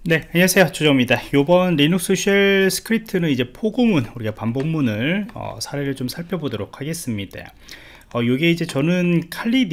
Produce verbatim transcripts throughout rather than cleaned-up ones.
네, 안녕하세요. 조정입니다. 이번 리눅스 쉘 스크립트는 이제 포고문, 우리가 반복문을 어, 사례를 좀 살펴보도록 하겠습니다. 어, 이게 이제 저는 칼리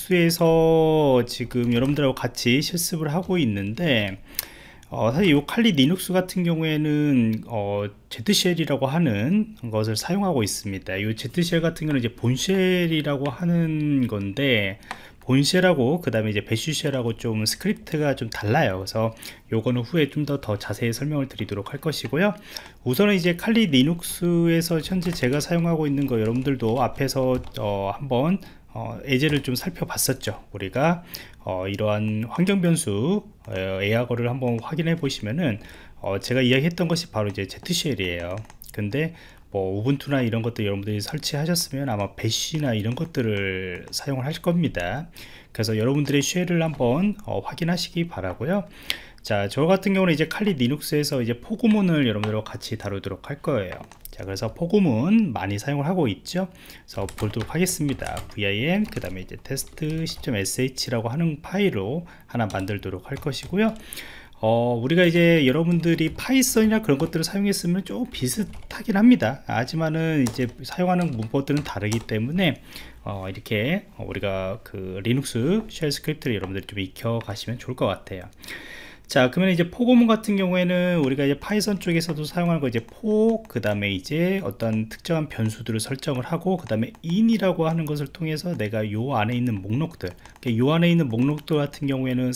리눅스에서 지금 여러분들하고 같이 실습을 하고 있는데, 어, 사실 이 칼리 리눅스 같은 경우에는 어, Z쉘이라고 하는 것을 사용하고 있습니다. 이 Z쉘 같은 경우는 이제 본쉘이라고 하는 건데, 본쉘하고 그 다음에 이제 배쉬쉘하고 좀 스크립트가 좀 달라요. 그래서 요거는 후에 좀 더 더 자세히 설명을 드리도록 할 것이고요. 우선은 이제 칼리 리눅스에서 현재 제가 사용하고 있는 거 여러분들도 앞에서 어, 한번 어, 예제를 좀 살펴봤었죠. 우리가 어, 이러한 환경 변수 어, 에어거를 한번 확인해 보시면은 어, 제가 이야기했던 것이 바로 이제 Z쉘이에요. 근데 뭐 우분투나 이런 것들 여러분들이 설치하셨으면 아마 배쉬나 이런 것들을 사용을 할 겁니다. 그래서 여러분들의 쉘을 한번 어, 확인하시기 바라고요. 자, 저 같은 경우는 이제 칼리 리눅스에서 이제 포고문을 여러분들과 같이 다루도록 할 거예요. 자, 그래서 포고문 많이 사용을 하고 있죠. 그래서 보도록 하겠습니다. vim 그 다음에 이제 테스트 십.sh라고 하는 파일로 하나 만들도록 할 것이고요. 어, 우리가 이제 여러분들이 파이썬이나 그런 것들을 사용했으면 좀 비슷하긴 합니다. 하지만은 이제 사용하는 문법들은 다르기 때문에 어, 이렇게 우리가 그 리눅스 쉘 스크립트를 여러분들이 좀 익혀 가시면 좋을 것 같아요. 자, 그러면 이제 포고문 같은 경우에는 우리가 이제 파이썬 쪽에서도 사용하는 거 이제 포, 그 다음에 이제 어떤 특정한 변수들을 설정을 하고, 그 다음에 in이라고 하는 것을 통해서 내가 요 안에 있는 목록들, 요 안에 있는 목록들 같은 경우에는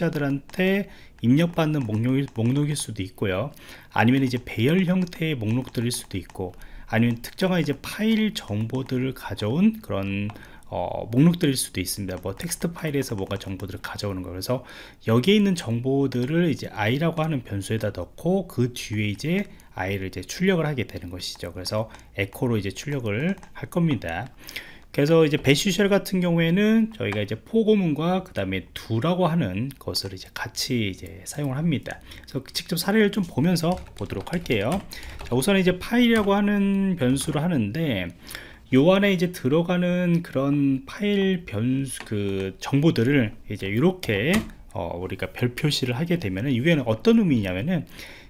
사용자들한테 입력받는 목록일, 목록일 수도 있고요. 아니면 이제 배열 형태의 목록들일 수도 있고, 아니면 특정한 이제 파일 정보들을 가져온 그런 어, 목록들일 수도 있습니다. 뭐 텍스트 파일에서 뭔가 정보들을 가져오는 거. 그래서 여기에 있는 정보들을 이제 i라고 하는 변수에다 넣고 그 뒤에 이제 i를 이제 출력을 하게 되는 것이죠. 그래서 echo로 이제 출력을 할 겁니다. 그래서 이제 배쉬쉘 같은 경우에는 저희가 이제 포고문과 그 다음에 do라고 하는 것을 이제 같이 이제 사용을 합니다. 그래서 직접 사례를 좀 보면서 보도록 할게요. 자, 우선 이제 파일이라고 하는 변수를 하는데, 요 안에 이제 들어가는 그런 파일 변수 그 정보들을 이제 이렇게 어, 우리가 별 표시를 하게 되면은 이게는 어떤 의미냐면은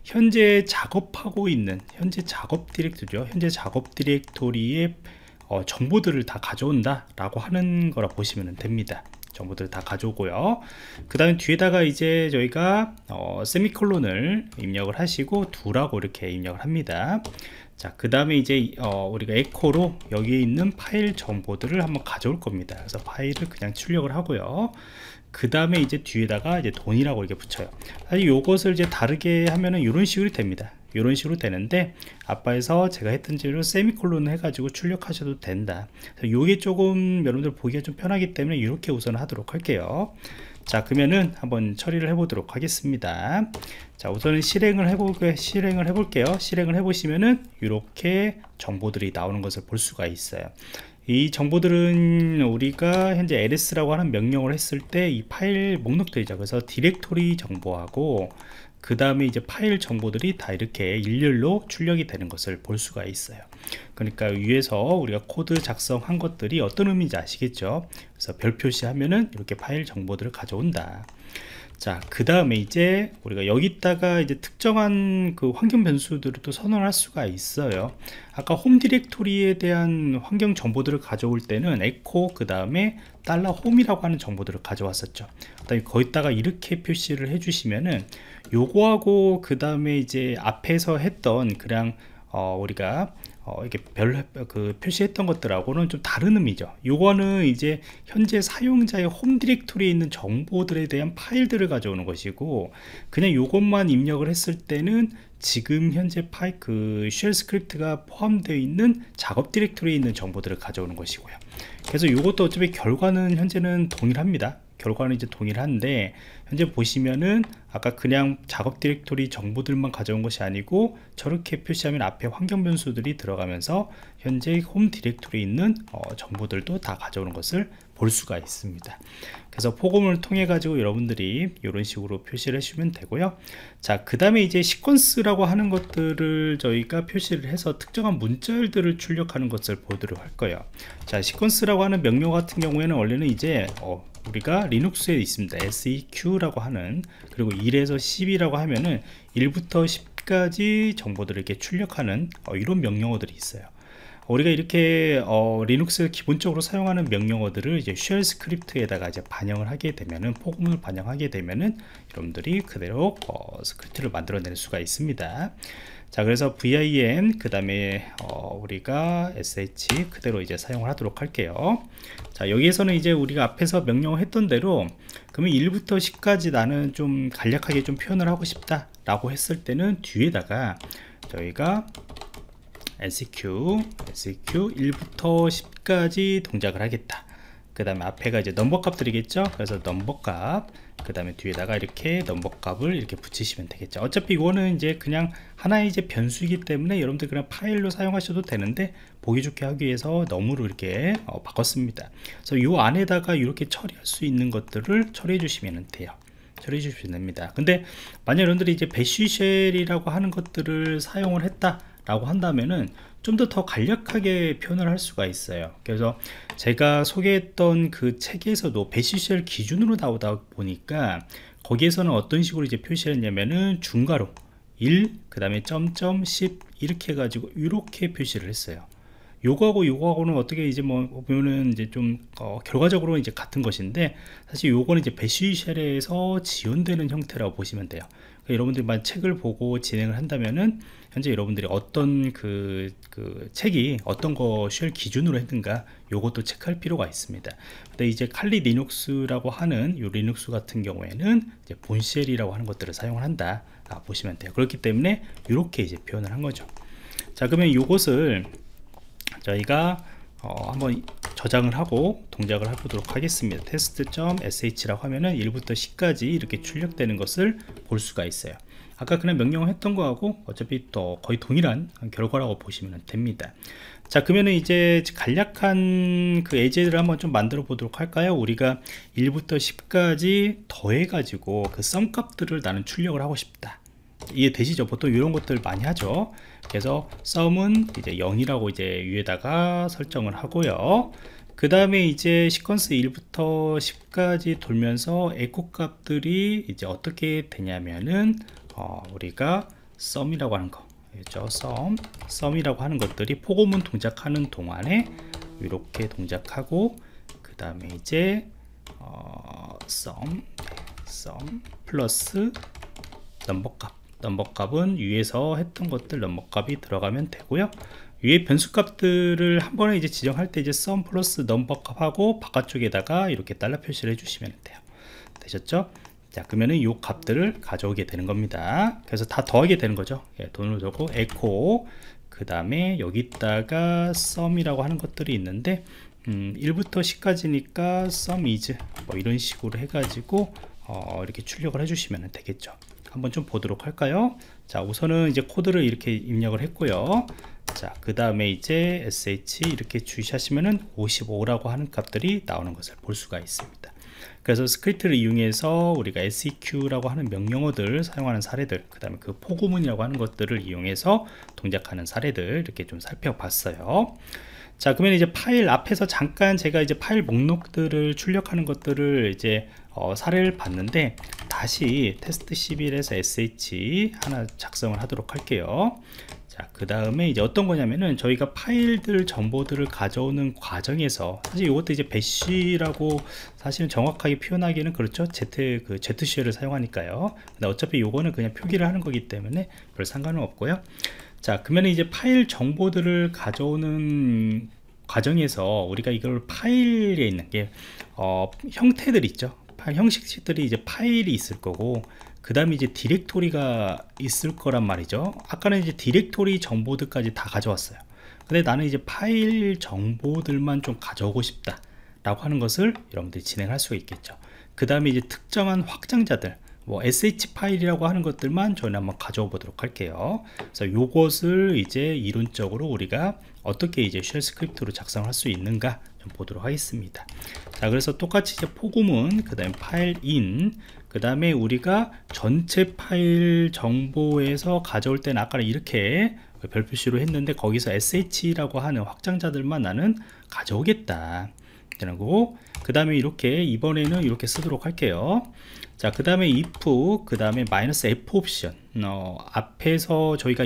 현재 작업하고 있는 현재 작업 디렉토리죠. 현재 작업 디렉토리의 어, 정보들을 다 가져온다 라고 하는 거라 보시면 됩니다. 정보들을 다 가져오고요. 그 다음에 뒤에다가 이제 저희가 어, 세미콜론을 입력을 하시고 do라고 이렇게 입력을 합니다. 자, 그 다음에 이제 어, 우리가 에코로 여기에 있는 파일 정보들을 한번 가져올 겁니다. 그래서 파일을 그냥 출력을 하고요. 그 다음에 이제 뒤에다가 이제 돈이라고 이렇게 붙여요. 사실 요것을 이제 다르게 하면은 이런 식으로 됩니다. 이런 식으로 되는데, 아빠에서 제가 했던 대로 세미콜론 해가지고 출력하셔도 된다. 요게 조금 여러분들 보기가 좀 편하기 때문에 이렇게 우선 하도록 할게요. 자, 그러면은 한번 처리를 해 보도록 하겠습니다. 자, 우선은 실행을 해보게 실행을 해 볼게요. 실행을 해 보시면은 이렇게 정보들이 나오는 것을 볼 수가 있어요. 이 정보들은 우리가 현재 ls라고 하는 명령을 했을 때 이 파일 목록들이죠. 그래서 디렉토리 정보하고 그 다음에 이제 파일 정보들이 다 이렇게 일렬로 출력이 되는 것을 볼 수가 있어요. 그러니까 위에서 우리가 코드 작성한 것들이 어떤 의미인지 아시겠죠? 그래서 별 표시하면은 이렇게 파일 정보들을 가져온다. 자, 그 다음에 이제 우리가 여기다가 이제 특정한 그 환경 변수들을 또 선언할 수가 있어요. 아까 홈 디렉토리에 대한 환경 정보들을 가져올 때는 echo 그 다음에 달러 홈이라고 하는 정보들을 가져왔었죠. 그다음에 거기다가 이렇게 표시를 해주시면은 요거하고 그 다음에 이제 앞에서 했던 그냥 어 우리가 어, 이렇게 별, 그 표시했던 것들하고는 좀 다른 의미죠. 요거는 이제 현재 사용자의 홈 디렉토리에 있는 정보들에 대한 파일들을 가져오는 것이고, 그냥 요것만 입력을 했을 때는 지금 현재 파일 그 쉘 스크립트가 포함되어 있는 작업 디렉토리에 있는 정보들을 가져오는 것이고요. 그래서 요것도 어차피 결과는 현재는 동일합니다. 결과는 이제 동일한데, 현재 보시면은 아까 그냥 작업 디렉토리 정보들만 가져온 것이 아니고 저렇게 표시하면 앞에 환경 변수들이 들어가면서 현재 홈 디렉토리에 있는 어, 정보들도 다 가져오는 것을 볼 수가 있습니다. 그래서 포고문을 통해 가지고 여러분들이 이런 식으로 표시를 해주시면 되고요. 자, 그 다음에 이제 시퀀스라고 하는 것들을 저희가 표시를 해서 특정한 문자열들을 출력하는 것을 보도록 할 거예요. 자, 시퀀스라고 하는 명령 같은 경우에는 원래는 이제 어, 우리가 리눅스에 있습니다. seq라고 하는, 그리고 일에서 십이라고 하면은 일부터 십까지 정보들을 이렇게 출력하는 어, 이런 명령어들이 있어요. 우리가 이렇게 어, 리눅스 기본적으로 사용하는 명령어들을 이제 쉘 스크립트에다가 이제 반영을 하게 되면은, 포그문을 반영하게 되면은 여러분들이 그대로 어, 스크립트를 만들어낼 수가 있습니다. 자, 그래서 vim 그 다음에 어, 우리가 sh 그대로 이제 사용을 하도록 할게요. 자, 여기에서는 이제 우리가 앞에서 명령을 했던 대로, 그러면 일부터 십까지 나는 좀 간략하게 좀 표현을 하고 싶다 라고 했을 때는 뒤에다가 저희가 seq seq 일부터 십까지 동작을 하겠다. 그 다음에 앞에가 이제 넘버 값들이겠죠. 그래서 넘버 값, 그 다음에 뒤에다가 이렇게 넘버 값을 이렇게 붙이시면 되겠죠. 어차피 이거는 이제 그냥 하나의 이제 변수이기 때문에 여러분들 그냥 파일로 사용하셔도 되는데, 보기 좋게 하기 위해서 너무로 이렇게 어, 바꿨습니다. 그래서 이 안에다가 이렇게 처리할 수 있는 것들을 처리해 주시면 돼요. 처리해 주시면 됩니다. 근데 만약 여러분들이 이제 배쉬쉘이라고 하는 것들을 사용을 했다 라고 한다면은 좀 더 더 간략하게 표현을 할 수가 있어요. 그래서 제가 소개했던 그 책에서도 배쉬쉘 기준으로 나오다 보니까 거기에서는 어떤 식으로 이제 표시했냐면은 중괄호 일, 그 다음에 점점 십 이렇게 해가지고 이렇게 표시를 했어요. 요거하고 요거하고는 어떻게 이제 뭐 보면은 이제 좀 어, 결과적으로 이제 같은 것인데, 사실 요거는 이제 배쉬쉘에서 지원되는 형태라고 보시면 돼요. 그러니까 여러분들이 만약 책을 보고 진행을 한다면은 현재 여러분들이 어떤 그, 그 책이 어떤 거 쉘 기준으로 했는가 요것도 체크할 필요가 있습니다. 근데 이제 칼리 리눅스라고 하는 요 리눅스 같은 경우에는 이제 본쉘이라고 하는 것들을 사용을 한다 아, 보시면 돼요. 그렇기 때문에 이렇게 이제 표현을 한 거죠. 자, 그러면 요것을 저희가 어, 한번 저장을 하고 동작을 해보도록 하겠습니다. test.sh라고 하면은 일부터 십까지 이렇게 출력되는 것을 볼 수가 있어요. 아까 그냥 명령을 했던 거하고 어차피 또 거의 동일한 결과라고 보시면 됩니다. 자, 그러면은 이제 간략한 그 예제를 한번 좀 만들어 보도록 할까요? 우리가 일부터 십까지 더해 가지고 그 썸 값들을 나는 출력을 하고 싶다. 이해되시죠? 보통 이런 것들 많이 하죠. 그래서 썸은 이제 영이라고 이제 위에다가 설정을 하고요. 그 다음에 이제 시퀀스 일부터 십까지 돌면서 에코 값들이 이제 어떻게 되냐면은 어, 우리가 썸이라고 하는 거 그렇죠? 썸, 썸이라고 하는 것들이 포고문 동작하는 동안에 이렇게 동작하고, 그 다음에 이제 어, 썸, 썸 플러스 넘버 값, 넘버 값은 위에서 했던 것들 넘버 값이 들어가면 되고요. 위에 변수 값들을 한 번에 이제 지정할 때 이제 썸 플러스 넘버 값하고 바깥쪽에다가 이렇게 달러 표시를 해주시면 돼요. 되셨죠? 자, 그러면은 이 값들을 가져오게 되는 겁니다. 그래서 다 더하게 되는 거죠. 예, 돈을 주고 에코, 그 다음에 여기다가 썸이라고 하는 것들이 있는데 음, 일부터 십까지니까 sum is 뭐 이런 식으로 해가지고 어, 이렇게 출력을 해주시면 되겠죠. 한번 좀 보도록 할까요? 자, 우선은 이제 코드를 이렇게 입력을 했고요. 자, 그 다음에 이제 sh 이렇게 주시하시면은 오십오라고 하는 값들이 나오는 것을 볼 수가 있습니다. 그래서 스크립트를 이용해서 우리가 seq라고 하는 명령어들을 사용하는 사례들, 그 다음에 그 포구문이라고 하는 것들을 이용해서 동작하는 사례들 이렇게 좀 살펴봤어요. 자, 그러면 이제 파일 앞에서 잠깐 제가 이제 파일 목록들을 출력하는 것들을 이제 어, 사례를 봤는데, 다시 테스트 십일에서 sh 하나 작성을 하도록 할게요. 자, 그 다음에 이제 어떤 거냐면은 저희가 파일들 정보들을 가져오는 과정에서, 사실 이것도 이제 배쉬라고 사실은 정확하게 표현하기는 그렇죠. Z 그 Z쉘을 사용하니까요. 근데 어차피 이거는 그냥 표기를 하는 거기 때문에 별 상관은 없고요. 자, 그러면 이제 파일 정보들을 가져오는 과정에서 우리가 이걸 파일에 있는 게 어, 형태들 있죠. 파일 형식들이 이제 파일이 있을 거고, 그 다음에 이제 디렉토리가 있을 거란 말이죠. 아까는 이제 디렉토리 정보들까지 다 가져왔어요. 근데 나는 이제 파일 정보들만 좀 가져오고 싶다 라고 하는 것을 여러분들이 진행할 수가 있겠죠. 그 다음에 이제 특정한 확장자들, 뭐 sh 파일이라고 하는 것들만 저희는 한번 가져오 보도록 할게요. 그래서 요것을 이제 이론적으로 우리가 어떻게 이제 쉘 스크립트로 작성할 수 있는가 좀 보도록 하겠습니다. 자, 그래서 똑같이 이제 포구문, 그 다음에 파일 인, 그 다음에 우리가 전체 파일 정보에서 가져올 때는 아까는 이렇게 별표시로 했는데, 거기서 sh라고 하는 확장자들만 나는 가져오겠다. 되는 거고, 그 다음에 이렇게 이번에는 이렇게 쓰도록 할게요. 자, 그 다음에 if, 그 다음에 마이너스 F 옵션. 어, 앞에서 저희가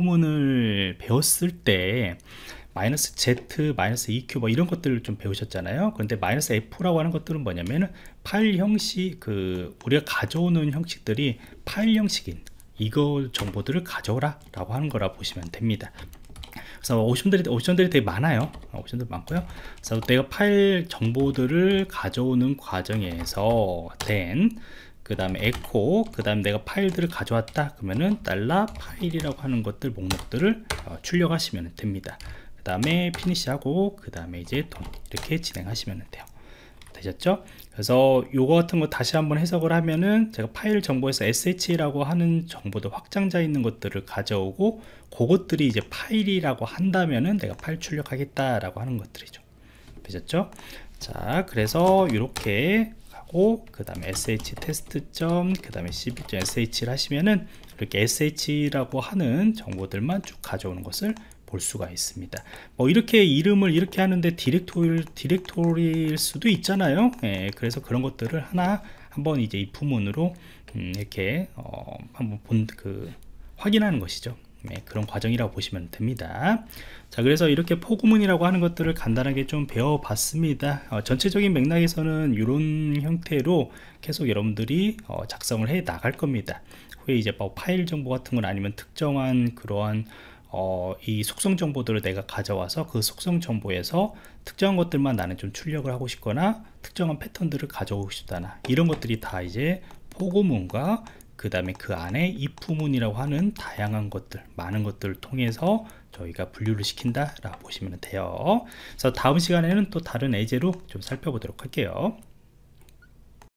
if문을 배웠을 때 마이너스 Z, 마이너스 이큐 뭐 이런 것들을 좀 배우셨잖아요. 그런데 마이너스 F라고 하는 것들은 뭐냐면은 파일 형식, 그 우리가 가져오는 형식들이 파일 형식인 이거 정보들을 가져오라 라고 하는 거라 보시면 됩니다. 그래서 옵션들이, 옵션들이 되게 많아요. 옵션들 많고요. 그래서 내가 파일 정보들을 가져오는 과정에서 then, 그 다음에 echo, 그 다음에 내가 파일들을 가져왔다 그러면은 달러 파일이라고 하는 것들 목록들을 어, 출력하시면 됩니다. 그 다음에 피니시 하고, 그 다음에 이제 돈 이렇게 진행하시면 돼요. 되셨죠? 그래서 요거 같은 거 다시 한번 해석을 하면은 제가 파일 정보에서 에스에이치라고 하는 정보들 확장자 있는 것들을 가져오고, 그것들이 이제 파일이라고 한다면은 내가 파일 출력하겠다라고 하는 것들이죠. 되셨죠? 자, 그래서 이렇게 하고, 그 다음에 sh 테스트 점, 그 다음에 cb.sh를 하시면은 이렇게 에스에이치라고 하는 정보들만 쭉 가져오는 것을 볼 수가 있습니다. 뭐 이렇게 이름을 이렇게 하는데 디렉토리, 디렉토리일 수도 있잖아요. 예, 그래서 그런 것들을 하나 한번 이제 if문으로 음, 이렇게 어, 한번 본 그 확인하는 것이죠. 네, 그런 과정이라고 보시면 됩니다. 자, 그래서 이렇게 포구문이라고 하는 것들을 간단하게 좀 배워봤습니다. 어, 전체적인 맥락에서는 이런 형태로 계속 여러분들이 어, 작성을 해 나갈 겁니다. 후에 이제 뭐 파일 정보 같은 건 아니면 특정한 그러한 어, 이 속성 정보들을 내가 가져와서 그 속성 정보에서 특정한 것들만 나는 좀 출력을 하고 싶거나 특정한 패턴들을 가져오고 싶다나 이런 것들이 다 이제 포고문과 그 다음에 그 안에 if문이라고 하는 다양한 것들, 많은 것들을 통해서 저희가 분류를 시킨다 라고 보시면 돼요. 그래서 다음 시간에는 또 다른 예제로 좀 살펴보도록 할게요.